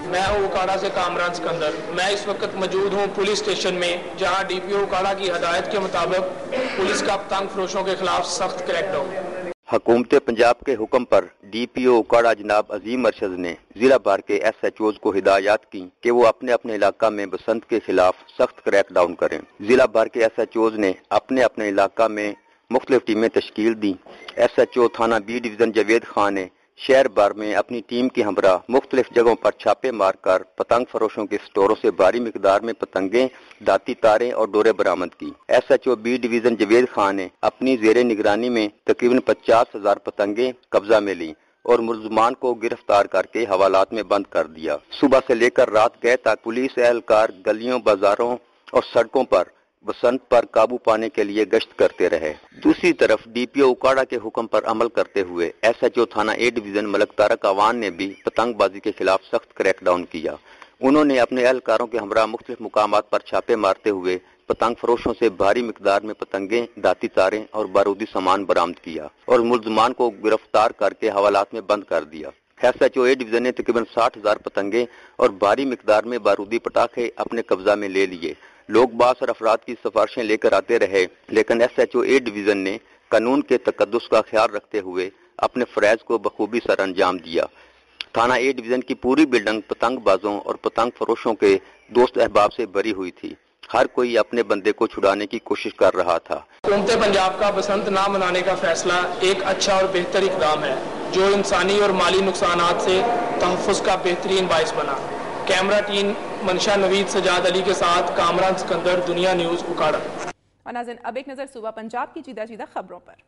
میں ہوں اکاڑا سے کامران سکندر. میں اس وقت موجود ہوں پولیس اسٹیشن میں, جہاں ڈی پی او اکاڑا کی ہدایت کے مطابق پولیس کا پتنگ فروشوں کے خلاف سخت کریک ڈاؤن. حکومت پنجاب کے حکم پر ڈی پی او اکاڑا جناب عظیم ارشد نے ضلع بھر کے ایس ایچ اوز کو ہدایات کی کہ وہ اپنے اپنے علاقہ میں بسنت کے خلاف سخت کریک ڈاؤن کریں. ضلع بھر کے ایس ایچ اوز نے اپنے اپنے علاقہ میں مختلف ٹیمیں تشکیل دی. ایس ایچ او تھانہ بی ڈویژن جاوید خان نے شہر بھر میں اپنی ٹیم کے ہمراہ مختلف جگہوں پر چھاپے مار کر پتنگ فروشوں کے سٹوروں سے بھاری مقدار میں پتنگیں, داتی تاریں اور ڈورے برآمد کی. S H O B division Javed Khan نے اپنی زیر نگرانی میں تقریباً 50,000 پتنگیں قبضہ میں لیں اور ملزمان کو گرفتار کر کے حوالات میں بند کر دیا. صبح سے لے کر رات گئے تک پولیس اہلکار گلیوں, بازاروں اور سڑکوں پر بسنت پر قابو پانے کے لیے گشت کرتے رہے. دوسری طرف ڈی پی او اکاڑا کے حکم پر عمل کرتے ہوئے ایس ایچ او تھانہ اے ڈویژن ملک تارک اعوان نے بھی پتنگ بازی کے خلاف سخت کریک ڈاؤن کیا. انہوں نے اپنے اہلکاروں کے ہمراہ مختلف مقامات پر چھاپے مارتے ہوئے پتنگ فروشوں سے بھاری مقدار میں پتنگیں, داتی تاریں اور بارودی سامان برآمد کیا اور ملزمان کو گرفتار کر کے حوالات میں بند کر دیا. S H O A division نے تقریباً 60,000 پتنگیں اور بھاری مقدار میں بارودی پٹاخے اپنے قبضہ میں لے لیے. لوگ باس اور افراد کی سفارشیں لے کر آتے رہے, لیکن S H O A division نے قانون کے تقدس کا خیال رکھتے ہوئے اپنے فرائض کو بخوبی سر انجام دیا. تھانہ اے ڈویژن کی پوری بلڈنگ پتنگ بازوں اور پتنگ فروشوں کے دوست احباب سے بھری ہوئی تھی. ہر کوئی اپنے بندے کو چھڑانے کی کوشش کر رہا تھا. حکومت پنجاب کا بسنت نہ منانے کا فیصلہ ایک اچھا اور بہتر اقدام ہے جو انسانی اور مالی نقصانات سے تحفظ کا بہترین باعث بنا. کیمرہ ٹیم منشا نوید سجاد علی کے ساتھ کامران سکندر, دنیا نیوز اکاڑا. اور ناظرین اب ایک نظر صوبہ پنجاب کی جدہ خبروں پر.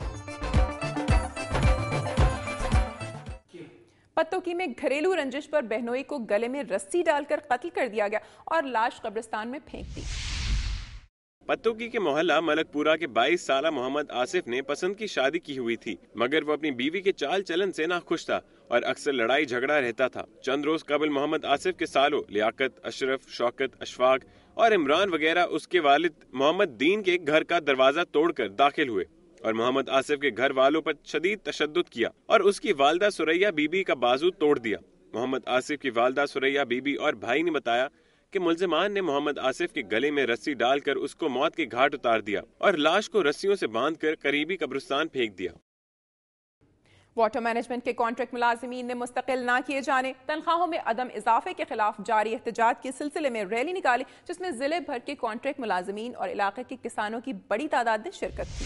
پتوکی میں گھریلو رنجش پر بہنوئی کو گلے میں رسی ڈال کر قتل کر دیا گیا اور لاش قبرستان میں پھینک دی. پتوکی کے محلہ ملک پورہ کے 22 سالہ محمد آصف نے پسند کی شادی کی ہوئی تھی, مگر وہ اپنی بیوی کے چال چلن سے ناخوش تھا اور اکثر لڑائی جھگڑا رہتا تھا. چند روز قبل محمد آصف کے سالوں لیاقت, اشرف, شوکت, اشفاق اور عمران وغیرہ اس کے والد محمد دین کے گھر کا دروازہ توڑ کر داخل ہوئے اور محمد آصف کے گھر والوں پر شدید تشدد کیا اور اس کی والدہ سریہ بی بی کا بازو توڑ دیا. محمد آصف کی والدہ سریہ بی بی اور بھائی نے بتایا کہ ملزمان نے محمد آصف کے گلے میں رسی ڈال کر اس کو موت کے گھاٹ اتار دیا اور لاش کو رسیوں سے باندھ کر قریبی قبرستان پھینک دیا. واٹر مینجمنٹ کے کانٹریکٹ ملازمین نے مستقل نہ کیے جانے, تنخواہوں میں عدم اضافے کے خلاف جاری احتجاج کے سلسلے میں ریلی نکالی, جس میں ضلع بھر کے کانٹریکٹ ملازمین اور علاقے کے کسانوں کی بڑی تعداد نے شرکت کی.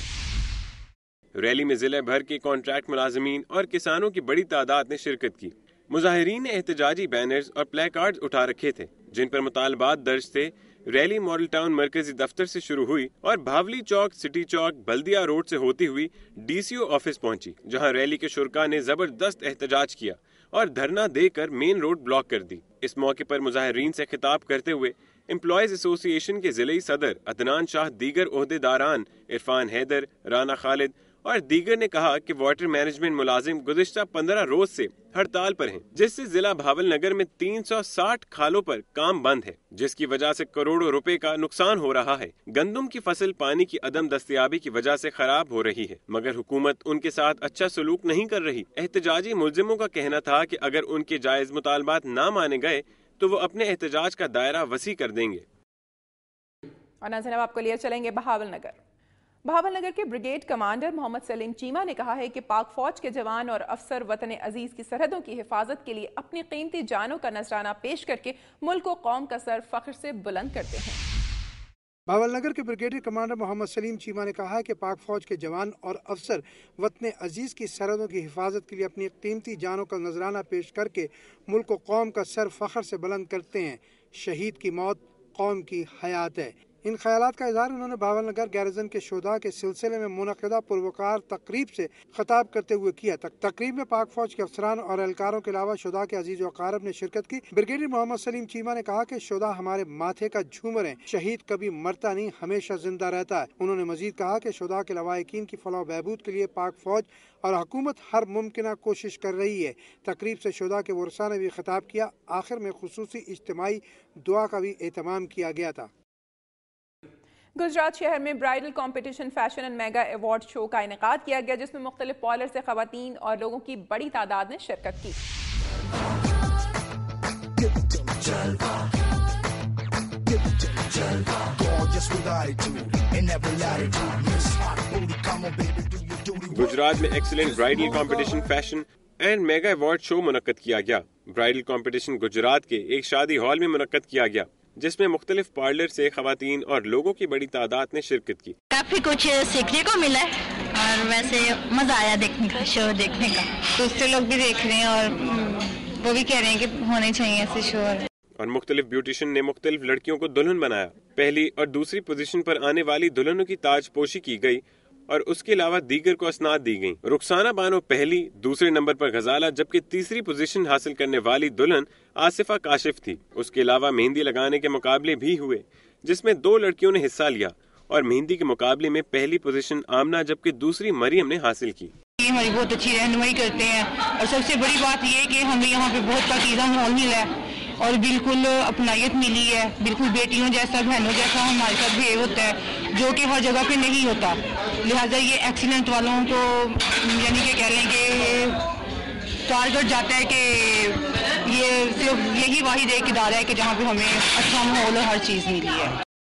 ریلی میں ضلع بھر کے کانٹریکٹ ملازمین اور کسانوں کی بڑی تعداد نے شرکت کی. مظاہرین نے احتجاجی بینرز اور پلے کارڈز اٹھا رکھے تھے جن پر مطالبات درج تھے. ریلی ماڈل ٹاؤن مرکزی دفتر سے شروع ہوئی اور بھاولی چوک, سٹی چوک, بلدیہ روڈ سے ہوتی ہوئی ڈی سی او آفس پہنچی, جہاں ریلی کے شرکاء نے زبردست احتجاج کیا اور دھرنا دے کر مین روڈ بلاک کر دی. اس موقع پر مظاہرین سے خطاب کرتے ہوئے امپلائیز ایسوسی ایشن کے ضلعی صدر عدنان شاہ, دیگر عہدیداران عرفان حیدر, رانا خالد اور دیگر نے کہا کہ واٹر مینجمنٹ ملازم گزشتہ 15 روز سے ہڑتال پر ہیں, جس سے ضلع بھاول نگر میں 360 کھالوں پر کام بند ہے, جس کی وجہ سے کروڑوں روپے کا نقصان ہو رہا ہے. گندم کی فصل پانی کی عدم دستیابی کی وجہ سے خراب ہو رہی ہے, مگر حکومت ان کے ساتھ اچھا سلوک نہیں کر رہی. احتجاجی ملزموں کا کہنا تھا کہ اگر ان کے جائز مطالبات نہ مانے گئے تو وہ اپنے احتجاج کا دائرہ وسیع کر دیں گے. اور ناظرین اب آپ کو لیے چلیں گے بہاول نگر. بہاول نگر کے بریگیڈ کمانڈر محمد سلیم چیمہ نے کہا ہے کہ پاک فوج کے جوان اور افسر وطن عزیز کی سرحدوں کی حفاظت کے لیے اپنی قیمتی جانوں کا نذرانہ پیش کر کے ملک و قوم کا سر فخر سے بلند کرتے ہیں. بہاول نگر کے بریگیڈ کمانڈر محمد سلیم چیمہ نے کہا ہے کہ پاک فوج کے جوان اور افسر وطن عزیز کی سرحدوں کی حفاظت کے لیے اپنی قیمتی جانوں کا نذرانہ پیش کر کے ملک و قوم کا سر فخر سے بلند کرتے ہیں. شہید کی موت قوم کی حیات ہے. ان خیالات کا اظہار انہوں نے بہاول نگر گیرزن کے شہداء کے سلسلے میں منعقدہ پروکار تقریب سے خطاب کرتے ہوئے کیا. تقریب میں پاک فوج کے افسران اور اہلکاروں کے علاوہ شہداء کے عزیز و اقارب نے شرکت کی. بریگیڈیئر محمد سلیم چیمہ نے کہا کہ شہداء ہمارے ماتھے کا جھومر ہیں, شہید کبھی مرتا نہیں, ہمیشہ زندہ رہتا ہے. انہوں نے مزید کہا کہ شہداء کے لواحقین کی فلاح و بہبود کے لیے پاک فوج اور حکومت ہر ممکنہ کوشش کر رہی ہے. تقریب سے شہداء کے ورثاء نے بھی خطاب کیا. آخر میں خصوصی اجتماعی دعا کا بھی اہتمام کیا گیا تھا. گجرات شہر میں bridal competition fashion and mega award show کا انعقاد کیا گیا, جس میں مختلف پارلر سے خواتین اور لوگوں کی بڑی تعداد نے شرکت کی. गुजरात में excellent bridal competition fashion and mega award show मुनक्कद किया गया। ब्राइडल कंपटीशन गुजरात के एक शादी हॉल में मुनक्कद किया गया, जिसमें मुख्तलिफ पार्लर से खवातीन और लोगों की बड़ी तादाद ने शिरकत की। काफी कुछ सीखने को मिला और वैसे मजा आया देखने का, शो देखने का। दूसरे लोग भी देख रहे हैं और वो भी कह रहे हैं कि होने चाहिए ऐसे शो। और मुख्तलिफ ब्यूटिशियन ने मुख्तलिफ लड़कियों को दुल्हन बनाया। पहली और दूसरी पोजीशन पर आने वाली दुल्हनों की ताजपोशी की गई और उसके अलावा दीगर को असनाद दी गई। रुखसाना बानो पहली, दूसरे नंबर पर गजाला, जबकि तीसरी पोजीशन हासिल करने वाली दुल्हन आसिफा काशिफ थी। उसके अलावा मेहंदी लगाने के मुकाबले भी हुए, जिसमें 2 लड़कियों ने हिस्सा लिया और मेहंदी के मुकाबले में पहली पोजीशन आमना जबकि दूसरी मरियम ने हासिल की। हमारी बहुत अच्छी रहनुमाई करते हैं और सबसे बड़ी बात यह है कि हमें यहाँ पे बहुत पाकीज़ा माहौल मिला है और बिल्कुल अपनायत मिली है। बिल्कुल बेटियों जैसा, बहनों जैसा हमारे साथ बिहेव होता है, जो कि हर जगह पे नहीं होता। लिहाजा ये एक्सीलेंट वालों को यानी कि कह लें कि टारगेट जाता है कि ये सिर्फ यही वाहिद एक इदारा है कि जहाँ पे हमें अच्छा माहौल और हर चीज़ मिली है।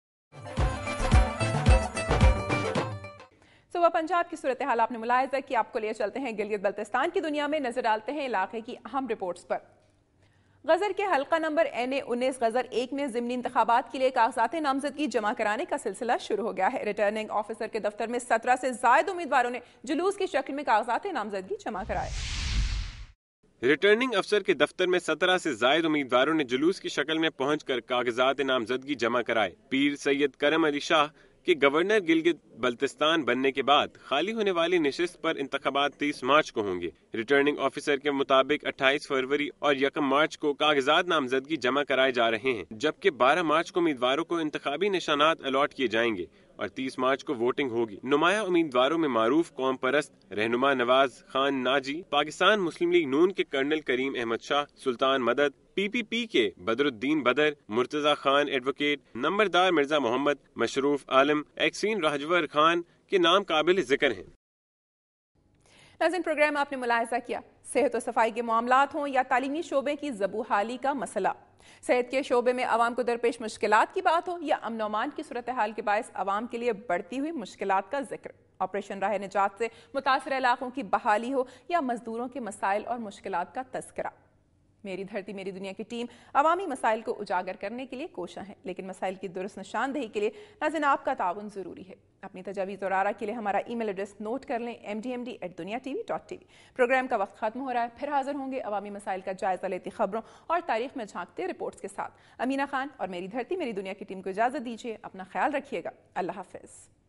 सुबह पंजाब की सूरत हाल आपने मुलाहिजा की। आपको लिए चलते हैं गिलगित बल्तिस्तान की दुनिया में, नजर डालते हैं इलाके की अहम रिपोर्ट्स पर। गजर के हल्का नंबर NA-19 गजर 1 में ज़िमनी इंतखाबात के लिए कागजात नामजदगी जमा कराने का सिलसिला शुरू हो गया है। रिटर्निंग ऑफिसर के दफ्तर में 17 से जायद उम्मीदवारों ने जुलूस की शक्ल में कागजात नामजदगी जमा कराए। रिटर्निंग अफसर के दफ्तर में 17 से जायद उम्मीदवारों ने जुलूस की शक्ल में पहुंचकर कागजात नामजदगी जमा कराए। पीर सैयद करम अली शाह कि गवर्नर गिलगित बल्तिस्तान बनने के बाद खाली होने वाली नशिस्त पर इंतखाबात 30 मार्च को होंगे। रिटर्निंग ऑफिसर के मुताबिक 28 फरवरी और 1 मार्च को कागजात नामजदगी जमा कराए जा रहे हैं, जबकि 12 मार्च को उम्मीदवारों को इंतखाबी निशानात अलॉट किए जाएंगे और 30 मार्च को वोटिंग होगी। नुमाया उम्मीदवारों में मारूफ कौम परस्त रहनुमा नवाज खान नाजी, पाकिस्तान मुस्लिम लीग नून के कर्नल करीम अहमद शाह, सुल्तान मदद, PPP के बदरुद्दीन बदर, मुर्तजा खान एडवोकेट, नंबरदार मिर्जा मोहम्मद, मशरूफ आलम, एक्सीन राजवर खान के नाम काबिल जिक्र हैं। नाज़रीन, प्रोग्राम आपने मुलाहिजा किया। सेहत और सफाई के मामलात हों या तालीमी शोबे की ज़बूहाली का मसला, सेहत के शोबे में आवाम को दरपेश मुश्किलात की बात हो या अमन अमान की सूरत हाल के बायस आवाम के लिए बढ़ती हुई मुश्किलात का जिक्र, ऑपरेशन राह निजात से मुतासर इलाकों की बहाली हो या मजदूरों के मसाइल और मुश्किलात का तस्करा, मेरी धरती मेरी दुनिया की टीम अवामी मसाइल को उजागर करने के लिए कोशा है, लेकिन मसाइल की दुरुस्त निशानदेही के लिए नाज़रीन आपका ताउन ज़रूरी है। अपनी तजावीज़ और आरा के लिए हमारा ईमेल एड्रेस नोट कर लें, mdmd@duniatv.tv। प्रोग्राम का वक्त खत्म हो रहा है, फिर हाजिर होंगे अवामी मसाइल का जायजा लेती खबरों और तारीख में झांकते रिपोर्ट्स के साथ। अमीना खान और मेरी धरती मेरी दुनिया की टीम को इजाज़त दीजिए। अपना ख्याल रखिएगा। अल्लाह हाफ़िज़।